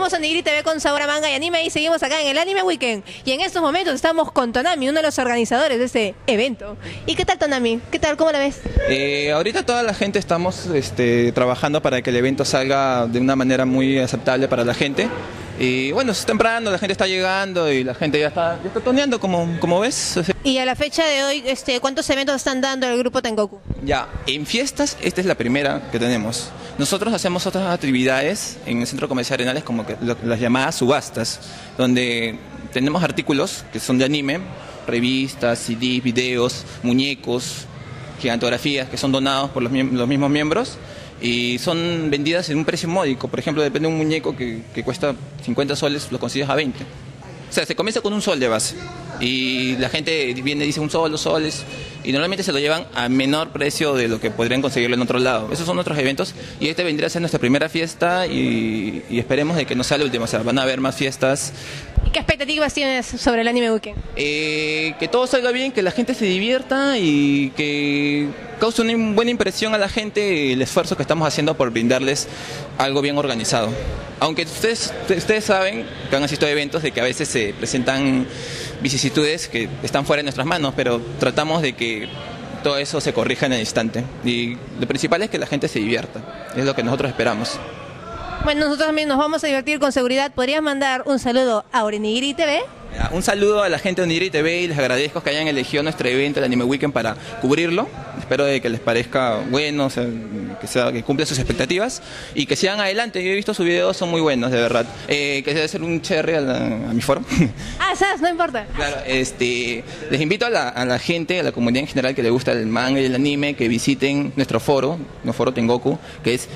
Somos Onigiri TV con sabor a manga y anime y seguimos acá en el Anime Weekend. Y en estos momentos estamos con Tonami, uno de los organizadores de este evento. ¿Y qué tal, Tonami? ¿Qué tal? ¿Cómo la ves? Ahorita toda la gente estamos trabajando para que el evento salga de una manera muy aceptable para la gente. Y bueno, es temprano, la gente está llegando y la gente ya está toneando, como ves. Y a la fecha de hoy, ¿cuántos eventos están dando el grupo Tengoku? Ya, en fiestas, esta es la primera que tenemos. Nosotros hacemos otras actividades en el Centro Comercial Arenales, como que las llamadas subastas, donde tenemos artículos que son de anime, revistas, CDs, videos, muñecos, gigantografías que son donados por los mismos miembros y son vendidas en un precio módico. Por ejemplo, depende de un muñeco que cuesta 50 soles, lo consigues a 20. O sea, se comienza con un sol de base y la gente viene y dice un sol, 2 soles, y normalmente se lo llevan a menor precio de lo que podrían conseguirlo en otro lado. Esos son nuestros eventos y este vendría a ser nuestra primera fiesta y esperemos de que no sea la última. O sea, van a haber más fiestas. ¿Y qué expectativas tienes sobre el Anime Weekend? Que todo salga bien, que la gente se divierta y que cause una buena impresión a la gente el esfuerzo que estamos haciendo por brindarles algo bien organizado. Aunque ustedes saben que han asistido a eventos de que a veces se presentan vicisitudes que están fuera de nuestras manos, pero tratamos de que todo eso se corrija en el instante. Y lo principal es que la gente se divierta, es lo que nosotros esperamos. Bueno, nosotros también nos vamos a divertir con seguridad. ¿Podrías mandar un saludo a Onigiri TV? Un saludo a la gente de Onigiri TV y les agradezco que hayan elegido nuestro evento, el Anime Weekend, para cubrirlo. Espero de que les parezca bueno, o sea, que cumpla sus expectativas y que sigan adelante. Yo he visto sus videos, son muy buenos, de verdad. Que debe ser un cherry a mi foro. ¿Sabes? No importa. Claro, les invito a la gente, a la comunidad en general que le gusta el manga y el anime, que visiten nuestro foro Tengoku, que es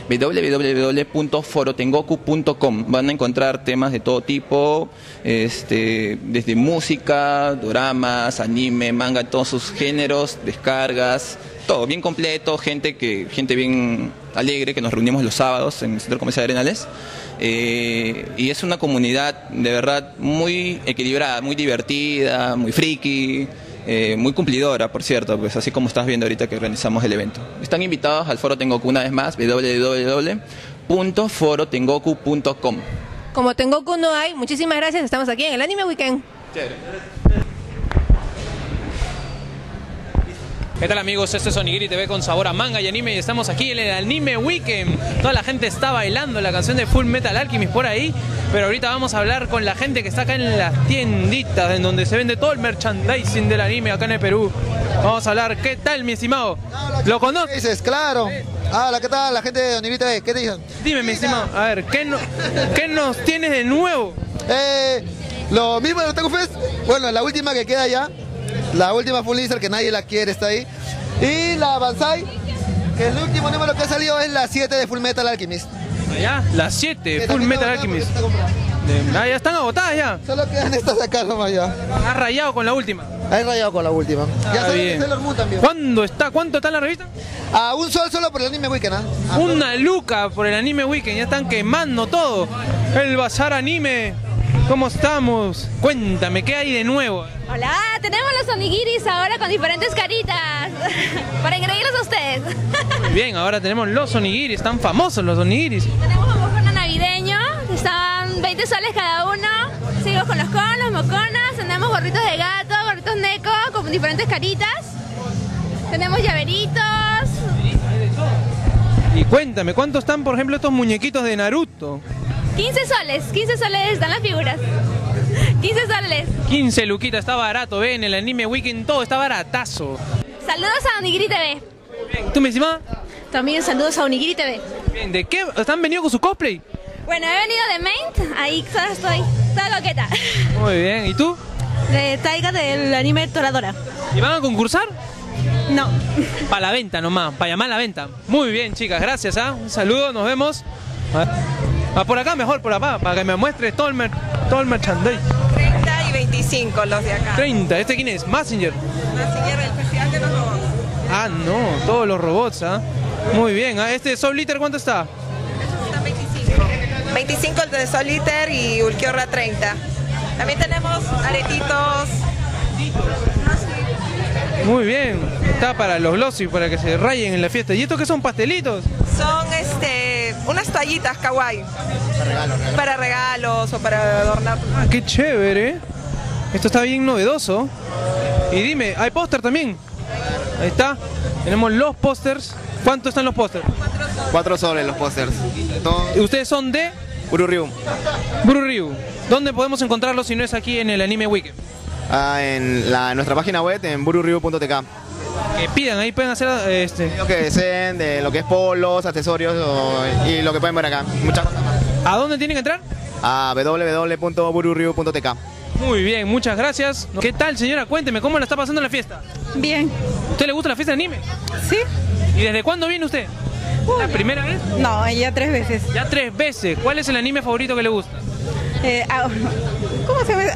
www.forotengoku.com. Van a encontrar temas de todo tipo, desde música, doramas, anime, manga, todos sus géneros, descargas, todo bien completo, gente bien alegre, que nos reunimos los sábados en el Centro Comercial Arenales. Y es una comunidad de verdad muy equilibrada, muy divertida, muy friki, muy cumplidora, por cierto, pues así como estás viendo ahorita que organizamos el evento. Están invitados al Foro Tengoku una vez más, www.forotengoku.com. Como Tengoku no hay, muchísimas gracias, estamos aquí en el Anime Weekend. Chévere. ¿Qué tal, amigos? Este es Onigiri TV con sabor a manga y anime y estamos aquí en el Anime Weekend. Toda la gente está bailando la canción de Full Metal Alchemist por ahí, pero ahorita vamos a hablar con la gente que está acá en las tienditas en donde se vende todo el merchandising del anime acá en el Perú. Vamos a hablar. ¿Qué tal, mi estimado? ¿Lo conoces? Dices, claro. ¿Qué tal la gente de Onigiri TV? ¿Qué te dicen? Dime, mi estimado, a ver, ¿qué nos tienes de nuevo? Lo mismo de los Otaku Fest. Bueno, la última que queda ya. La última Full Lizard, que nadie la quiere, está ahí. Y la Banzai, que el último número que ha salido es la 7 de Full Metal Alchemist. ¿Ya? La 7, Full Metal Alchemist. Ya están agotadas ya. Solo quedan estas acá nomás ya. ¿Has rayado con la última? He rayado con la última. Ya salió bien. Sailor Moon también. ¿Cuánto está en la revista? A un sol solo por el Anime Weekend, ¿ah? Una luca por el Anime Weekend, ya están quemando todo. El bazar anime. ¿Cómo estamos? Cuéntame, ¿qué hay de nuevo? Hola, tenemos los onigiris ahora con diferentes caritas para engreírlos a ustedes. Muy bien, ahora tenemos los onigiris, están famosos los onigiris. Tenemos un mocono navideño, están 20 soles cada uno. Seguimos con los moconas, tenemos gorritos de gato, gorritos neko con diferentes caritas. Tenemos llaveritos. Y cuéntame, ¿cuánto están, por ejemplo, estos muñequitos de Naruto? 15 soles están las figuras. 15 soles. 15 luquitas, está barato, ven, el Anime Weekend todo está baratazo. Saludos a Onigiri TV. Bien, ¿tú, mi estimada? También saludos a Onigiri TV. Bien, ¿de qué? ¿Están venido con su cosplay? Bueno, he venido de Maint, ahí estoy, toda loqueta. Muy bien, ¿y tú? De Taiga del anime Toradora. ¿Y van a concursar? No. Para la venta nomás, para llamar a la venta. Muy bien, chicas, gracias, ¿ah? Un saludo, nos vemos. Por acá mejor, por acá, para que me muestres todo el merchandise. 30 y 25 los de acá. 30, ¿este quién es? Messenger. Messenger, el festival de los robots. Ah, no, todos los robots, ¿ah? Muy bien, ¿ah? ¿Este Soul Eater cuánto está? Estos están 25. 25 el de Soul Eater y Ulquiorra 30. También tenemos aretitos. Muy bien, está para los glossis, para que se rayen en la fiesta. ¿Y estos qué son, pastelitos? Son unas toallitas kawaii. Para regalos o para adornar. Ah, qué chévere. Esto está bien novedoso. Y dime, ¿hay póster también? Ahí está. Tenemos los pósters. ¿Cuánto están los pósters? 4 soles los pósters. ¿Y ustedes son de Bururriu. Bururriu? ¿Dónde podemos encontrarlos si no es aquí en el Anime Weekend? En nuestra página web en bururriu.tk. Que pidan, ahí pueden hacer Lo que deseen, de lo que es polos, accesorios y lo que pueden ver acá. Muchas cosas más. ¿A dónde tienen que entrar? A www.bururriu.tk. Muy bien, muchas gracias. ¿Qué tal, señora? Cuénteme, ¿cómo la está pasando en la fiesta? Bien. ¿Usted le gusta la fiesta de anime? ¿Sí? ¿Y desde cuándo viene usted? ¿La primera vez? No, ya 3 veces. Ya 3 veces. ¿Cuál es el anime favorito que le gusta? ¿Cómo se llama?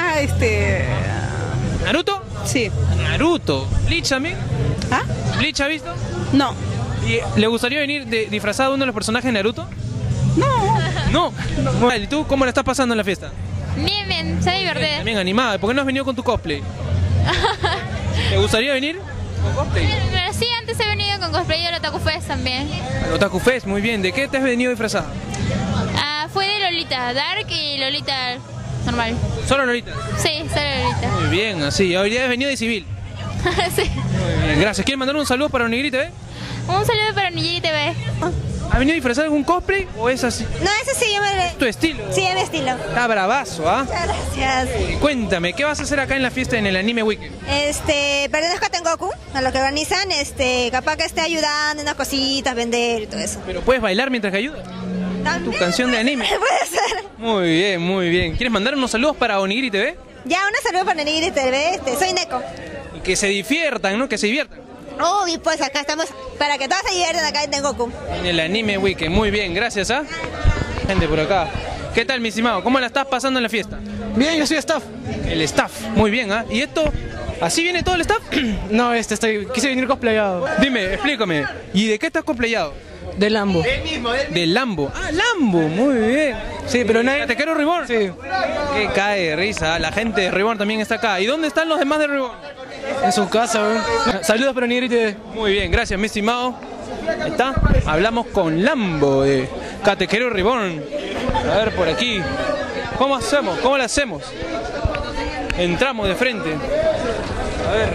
¿Naruto? Sí. Naruto. ¿Bleach también? ¿Ah? ¿Bleach ha visto? No. ¿Y le gustaría venir disfrazado de uno de los personajes de Naruto? No. Bueno, ¿y tú cómo la estás pasando en la fiesta? Bien, bien, se divertido. También animada. ¿Por qué no has venido con tu cosplay? ¿Te gustaría venir con cosplay? Pero sí, antes he venido con cosplay de Otaku Fest también. Al Otaku Fest, muy bien. ¿De qué te has venido disfrazada? Fue de Lolita Dark y Lolita normal. ¿Solo Lolita? Sí, solo Lolita. Muy bien, así. Hoy día has venido de civil. Sí. Muy bien, gracias. ¿Quieres mandar un saludo para Onigiri TV? Un saludo para Nigiri TV. ¿Has venido disfrazado de algún cosplay o es así? No, ese sí, yo me... ¿Tu estilo? Sí, es mi estilo. Está bravazo, ¿ah? Muchas gracias. Cuéntame, ¿qué vas a hacer acá en la fiesta en el Anime Weekend? Pertenezco a Tengoku, a lo que organizan, capaz que esté ayudando en unas cositas, vender y todo eso. ¿Pero puedes bailar mientras que ayudas? ¿También? Tu canción de anime. Puede ser. Muy bien, muy bien. ¿Quieres mandar unos saludos para Onigiri TV? Ya, una saludo para Nigiri TV, soy Neko. Y que se diviertan, ¿no? Que se diviertan. Y pues acá estamos para que todos se diviertan acá en Tengoku. En el Anime Weekend. Muy bien, gracias, ¿ah? Gente por acá. ¿Qué tal, mi estimado? ¿Cómo la estás pasando en la fiesta? Bien, yo soy staff. El staff, muy bien, ¿ah? ¿Y esto? ¿Así viene todo el staff? No, quise venir cosplayado. Dime, explícame. ¿Y de qué estás cosplayado? De Lambo. De Lambo. Ah, Lambo, muy bien. Sí, pero nadie... ¿Te quiero Reborn? Sí. Que cae de risa. La gente de Reborn también está acá. ¿Y dónde están los demás de Reborn? En su casa, weón. Saludos para Nigiri TV. Muy bien, gracias, mi estimado. Ahí está. Hablamos con Lambo de Catequero Reborn. A ver, por aquí. ¿Cómo hacemos? ¿Cómo lo hacemos? Entramos de frente. A ver.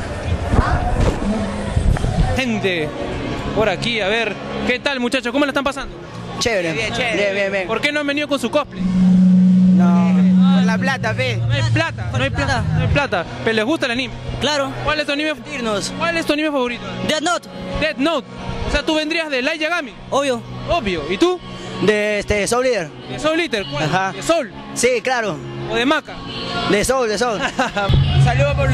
Gente por aquí, a ver. ¿Qué tal, muchachos? ¿Cómo la están pasando? Chévere. Bien. ¿Por qué no han venido con su cosplay? No. La plata, fe. No hay plata, no hay plata, no hay plata. ¿Pero les gusta el anime? Claro. ¿Cuál es tu anime? ¿Cuál es tu anime favorito? Death Note. Death Note. O sea, tú vendrías de Light Yagami. Obvio. Obvio. ¿Y tú? De Soul Eater. ¿De Soul Eater? ¿Cuál? Ajá. ¿De Soul? Sí, claro. ¿O de Maca? De Soul. Saludos por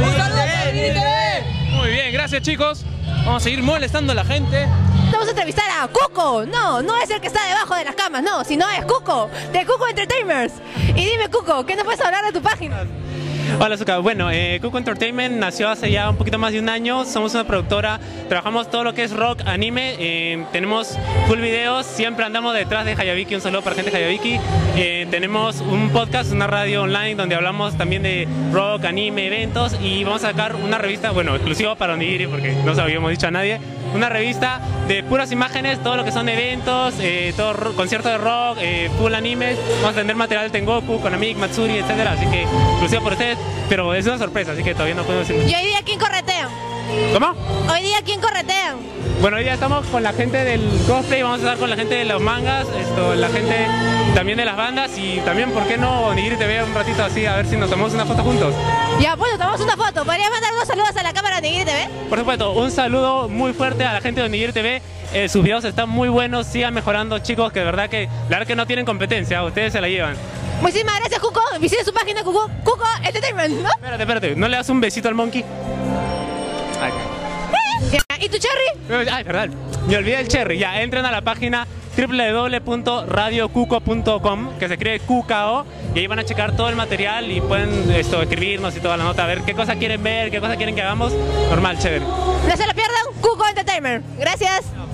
Muy bien, gracias, chicos. Vamos a seguir molestando a la gente. Vamos a entrevistar a Cuco. No es el que está debajo de las camas, no, sino es Cuco, de Cuco Entertainers. Y dime, Cuco, ¿qué nos puedes hablar de tu página? Hola, Zuka. Bueno, Cuco Entertainment nació hace ya un poquito más de un año. Somos una productora, trabajamos todo lo que es rock, anime. Tenemos full videos, siempre andamos detrás de Hayabiki. Un saludo para gente de Hayabiki. Tenemos un podcast, una radio online donde hablamos también de rock, anime, eventos. Y vamos a sacar una revista, bueno, exclusiva para Onigiri porque no se lo habíamos dicho a nadie. Una revista de puras imágenes, todo lo que son eventos, conciertos de rock, full animes. Vamos a tener material de Tengoku, Konami, Matsuri, etcétera. Así que exclusivo por ustedes, pero es una sorpresa, así que todavía no podemos decir. ¿Y hoy día quién corretean? ¿Cómo? ¿Hoy día quién corretean? Bueno, hoy día estamos con la gente del cosplay, vamos a estar con la gente de los mangas, la gente también de las bandas y también, ¿por qué no Onigiri TV un ratito así, a ver si nos tomamos una foto juntos? Ya, bueno, tomamos una foto. ¿Podrías mandar unos saludos a la cámara de Onigiri TV? Por supuesto, un saludo muy fuerte a la gente de Onigiri TV. Sus videos están muy buenos, sigan mejorando, chicos, que de verdad que la verdad que no tienen competencia, ustedes se la llevan. Muchísimas gracias, Cuco. Visite su página, Cuco Entertainment, ¿no? Espérate, ¿no le das un besito al monkey? Ay. ¿Y tu Cherry? Ay, verdad, me olvidé el Cherry. Ya, entren a la página www.radiocuco.com, que se escribe QKO, y ahí van a checar todo el material y pueden escribirnos y toda la nota, a ver qué cosa quieren ver, qué cosa quieren que hagamos. Normal, chévere. No se lo pierdan, Cuco Entertainment. Gracias.